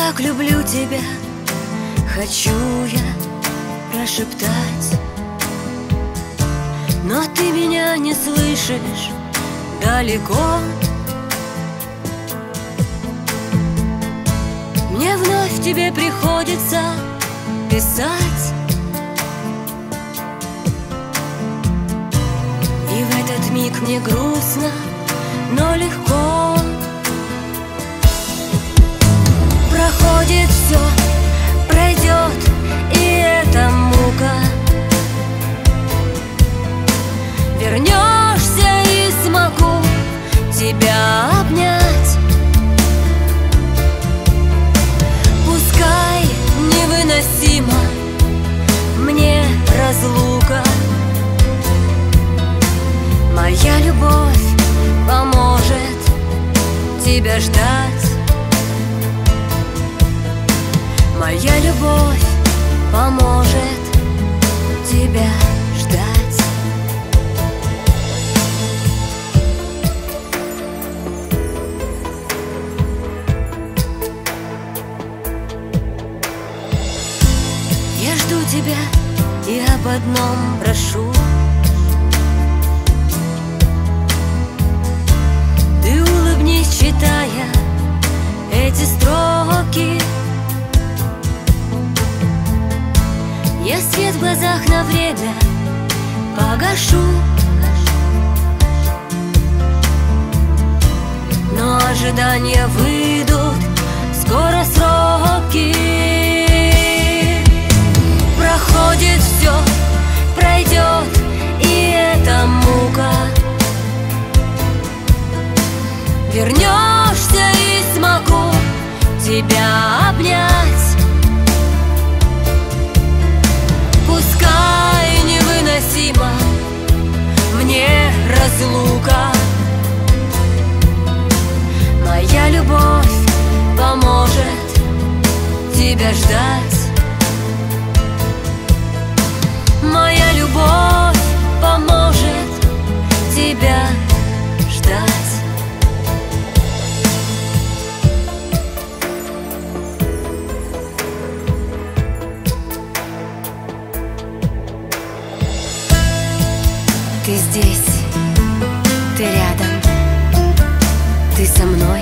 так люблю тебя, хочу я прошептать, но ты меня не слышишь далеко. Мне вновь тебе приходится писать, и в этот миг мне грустно, но легко. Проходит все, пройдет и эта мука. Вернешься и смогу тебя обнять. Пускай невыносимо мне разлука, моя любовь поможет тебя ждать. Моя любовь поможет тебя ждать. Я жду тебя и об одном прошу: ты улыбнись, читая эти строки. Я свет в глазах на время погашу, но ожидания выйдут скоро сроки. Проходит все, пройдет и эта мука. Вернешься и смогу тебя обнять. Пускай невыносимо мне разлука, моя любовь поможет тебя ждать. Моя любовь поможет тебя ждать. Ты здесь, ты рядом, ты со мной.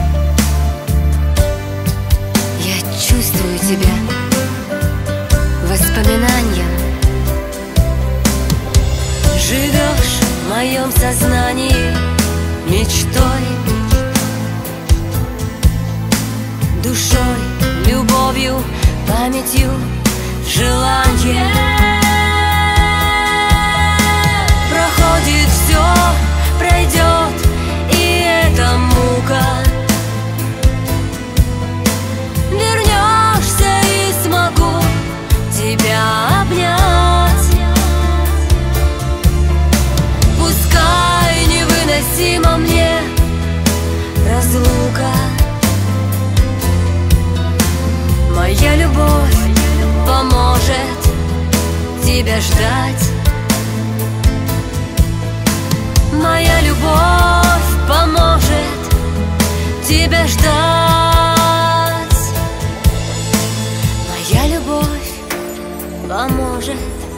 Я чувствую тебя воспоминанием. Живешь в моем сознании мечтой, душой, любовью, памятью, желанием. Проходит все, пройдет и эта мука. Вернешься и смогу тебя обнять. Пускай невыносимо мне разлука, моя любовь поможет тебя ждать. Моя любовь поможет тебя ждать. Моя любовь поможет